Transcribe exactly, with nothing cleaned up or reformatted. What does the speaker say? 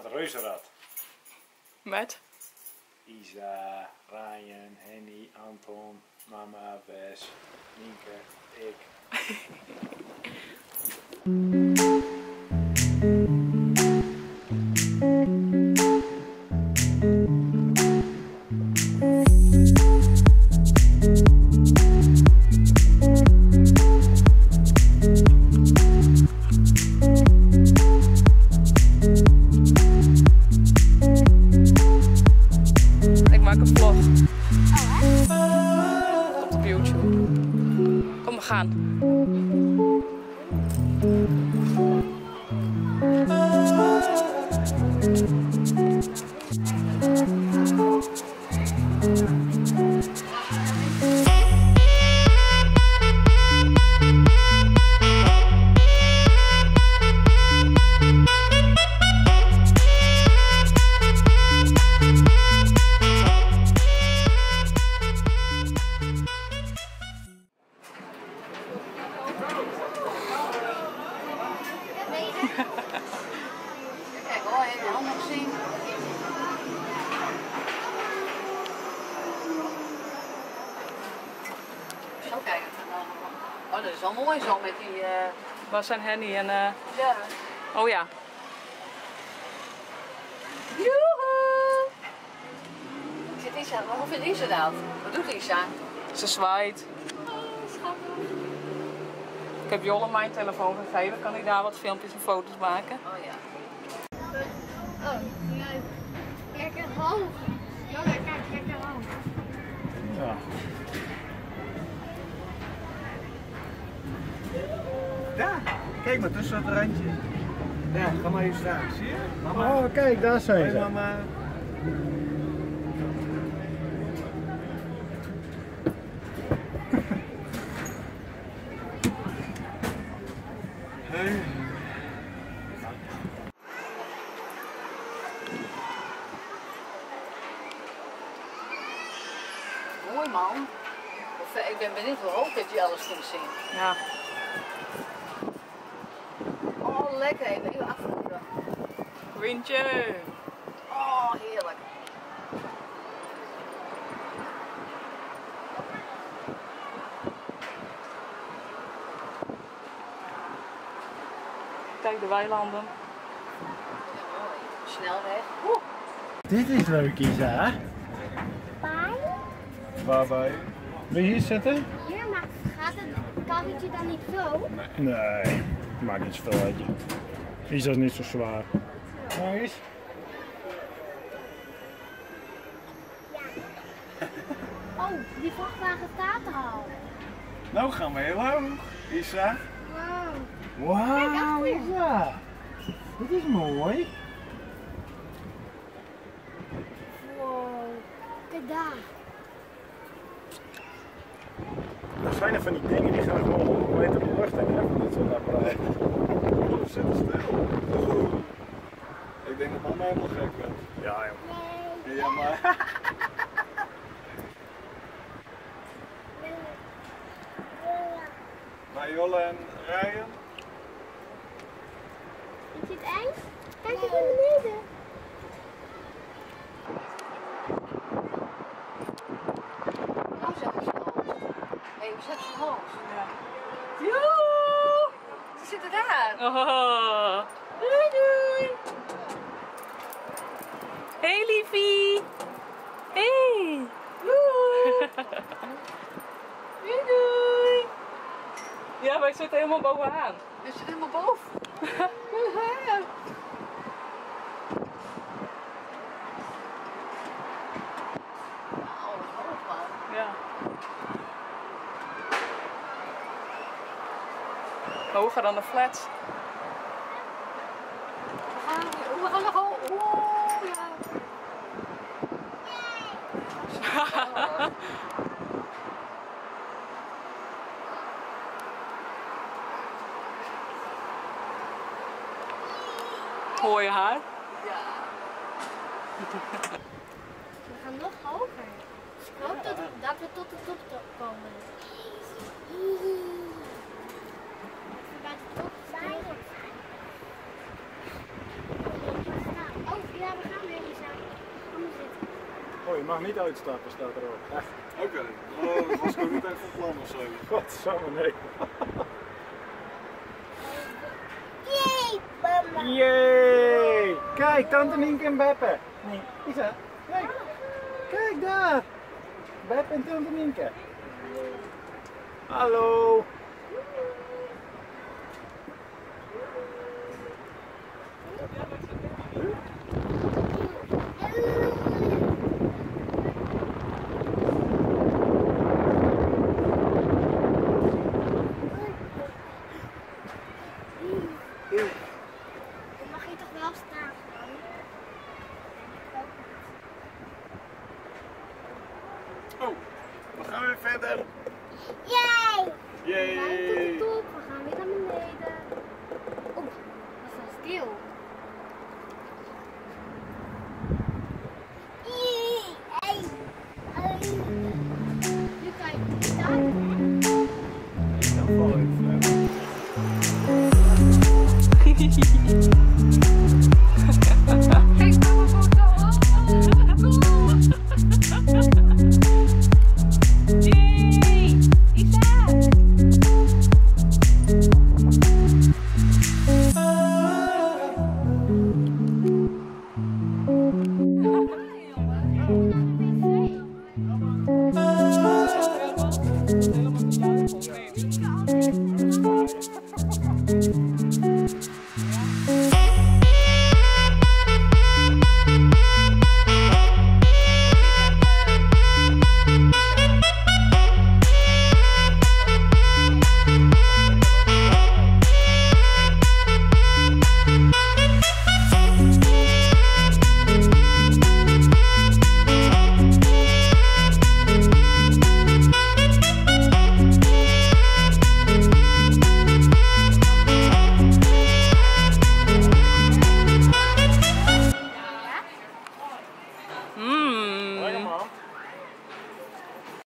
reuzenrad. Met? Isa, Ryan, Henny, Anton, mama, Wes, Nienke, ik. Ik maak een vlog. Komt op YouTube. Kom, we gaan. Kijk hoor, heb je de hand nog zien? Zo kijken. Oh, dat is wel mooi zo met die... Uh... Waar zijn Henny en... Uh... Ja. Oh ja. Joehoe! Zit Isa, hoe vindt Isa dat? Wat doet Isa? Ze zwaait. Oh, schattig. Ik heb Jolle mijn telefoon gegeven. Kan ik daar wat filmpjes en foto's maken? Oh ja. Oh, leuk. Kijk een hoofd. Ja, kijk, kijk een hoofd. Ja. Daar, kijk maar tussen het randje. Ja, ga maar hier staan, zie je? Mama. Oh, kijk, daar zijn Hoi ze. mama. Hey. Mooi man. Of, ik ben benieuwd hoe hoog dat je alles kunt zien. Ja. Oh, lekker. Even afvoeren. Windje. Oh, heerlijk. Kijk de weilanden. Ja, mooi. Snelweg. Oeh. Dit is leuk, Isa. Bye bye. Wil je hier zitten? Hier, maar gaat het karretje dan niet zo? Nee, maakt niet zoveel uit je. Isa is niet zo zwaar. Maar is? Oh, die vrachtwagen staat er al. Nou gaan we heel hoog, Isa. Wow. Wauw, Isa. Dit is mooi. Wow. Kijk daar. Er zijn er van die dingen die gaan gewoon honderd meter de lucht in, hè, van dit soort apparaten. Oh, zit er stil. Ik denk dat mama helemaal gek werd. Ja, joh. Nee. Ja, maar. Maar Jolle en Ryan? Is het eng? Kijk eens naar beneden. Nou zet ze hoogst. Hé, hoe zet ze hoogst? Ja. Joe! Ze zitten daar. Oh. Doei doei. Hey liefie. Hey. Doei. Doei doei. Ja, wij zitten helemaal bovenaan. Je zit helemaal boven. Oh, wat hoog man. Ja. Hoger dan de flats. We gaan, we gaan nog al. Oeh, ja. Hoor je haar? Ja. We gaan nog hoger. Ik hoop dat, dat we tot de top komen. Bij de top zijn. Oh, mag niet uitstappen, staat erop. Echt. Oké, okay. Oh, dat was gewoon niet echt van plan of zo. Godsamme, nee. Jee, mama. Jee! Kijk, tante Nienke en Beppe. Nee, Isa, kijk. Kijk daar. Beppe en tante Nienke. Hallo. Dan mag je toch wel staan. Oh, we gaan weer verder. Jee! Yay! We zijn tot de top, we gaan weer naar beneden. Oeh, dat staat stil. Jee! Hey! Hey! Nu kan je staan. Dan val ik.